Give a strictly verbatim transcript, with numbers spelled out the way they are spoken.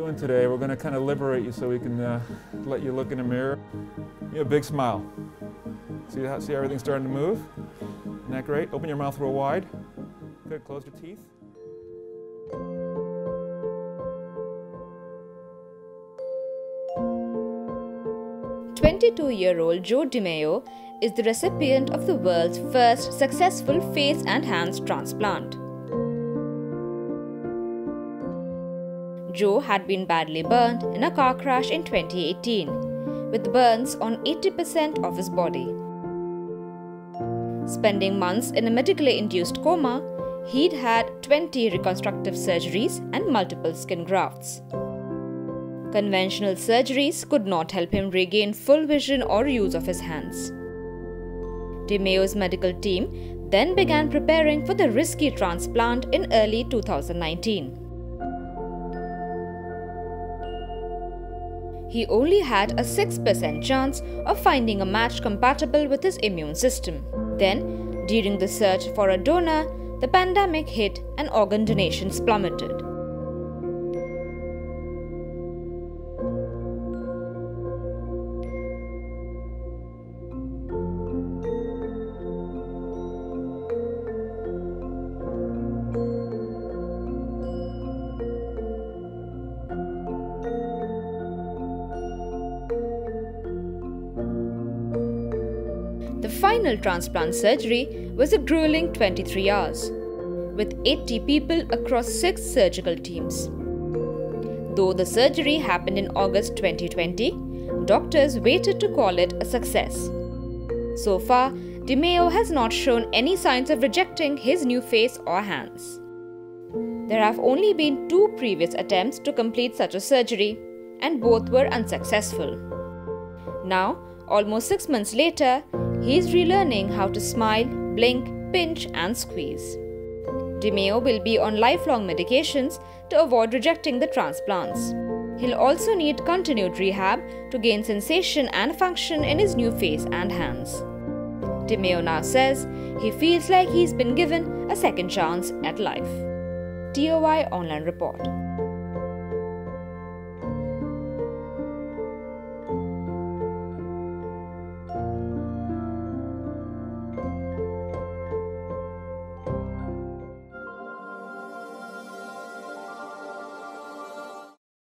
doing today. We're going to kind of liberate you so we can uh, let you look in the mirror. You have a big smile. See how see everything's starting to move? Isn't that great? Open your mouth real wide. Good. Close your teeth. twenty-two-year-old Joe DeMaio is the recipient of the world's first successful face and hands transplant. Joe had been badly burned in a car crash in twenty eighteen, with burns on eighty percent of his body. Spending months in a medically induced coma, he'd had twenty reconstructive surgeries and multiple skin grafts. Conventional surgeries could not help him regain full vision or use of his hands. DeMaio's medical team then began preparing for the risky transplant in early two thousand nineteen. He only had a six percent chance of finding a match compatible with his immune system. Then, during the search for a donor, the pandemic hit and organ donations plummeted. The final transplant surgery was a grueling twenty-three hours, with eighty people across six surgical teams. Though the surgery happened in August twenty twenty, doctors waited to call it a success. So far, DeMaio has not shown any signs of rejecting his new face or hands. There have only been two previous attempts to complete such a surgery, and both were unsuccessful. Now, almost six months later, he is relearning how to smile, blink, pinch and squeeze. DeMaio will be on lifelong medications to avoid rejecting the transplants. He'll also need continued rehab to gain sensation and function in his new face and hands. DeMaio now says he feels like he's been given a second chance at life. T O I Online Report.